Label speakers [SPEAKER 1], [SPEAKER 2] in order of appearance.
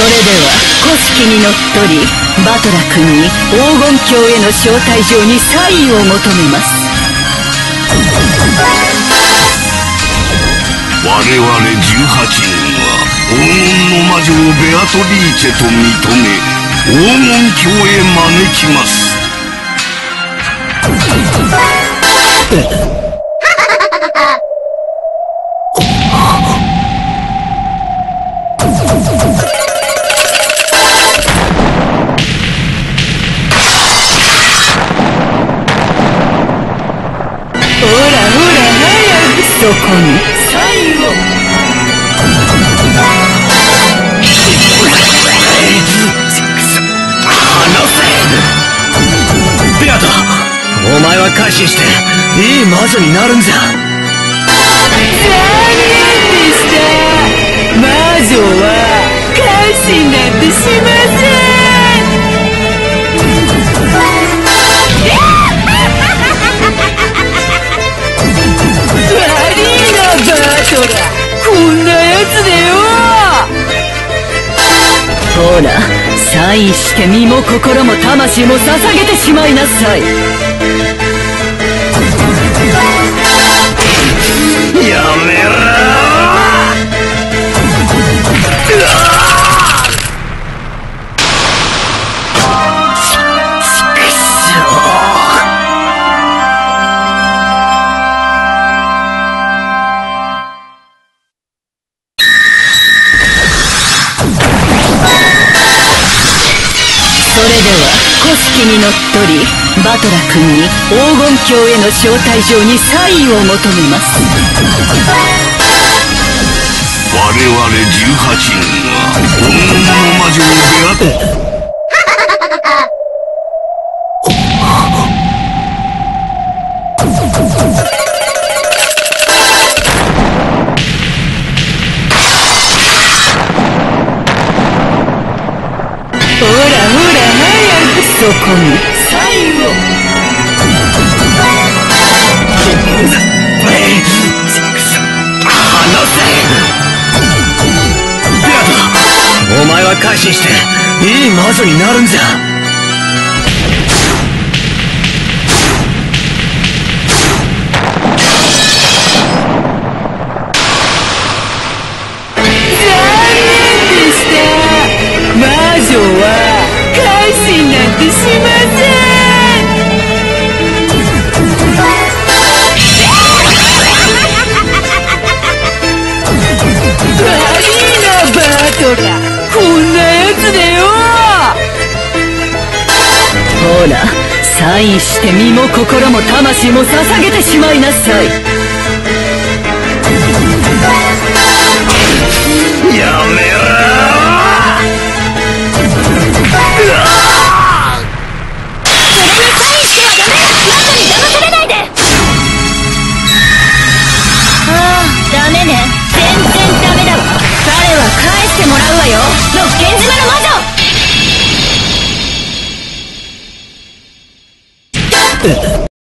[SPEAKER 1] れでは古式にのっとりバトラ君に黄金鏡への招待状にサインを求めます。
[SPEAKER 2] 我々18人は黄金の魔女をベアトリーチェと認め黄金鏡へ招きます。
[SPEAKER 1] そこにサインを。
[SPEAKER 3] ベアト、お前は改心していい魔女になるんじゃ。
[SPEAKER 1] 残念でした。魔女は改心なんてしません。こんなやつでよ。ほら、サインして身も心も魂も捧げてしまいなさい。
[SPEAKER 3] やめろ古式にのっとりバトラ君に黄金鏡への招待状にサインを求めます。
[SPEAKER 2] 我々18人は黄金の魔女をベアト
[SPEAKER 1] そこにサインを。
[SPEAKER 3] お前は改心していい魔女になるんじゃ。
[SPEAKER 1] 残念でした。魔女は改心なんてしません。悪いなバトラ、こんなやつでよ。ほら、サインして身も心も魂も捧げてしまいなさい。
[SPEAKER 3] やめろ。
[SPEAKER 1] ダメね、全然ダメだわ。彼は返してもらうわよ、六軒島の魔女。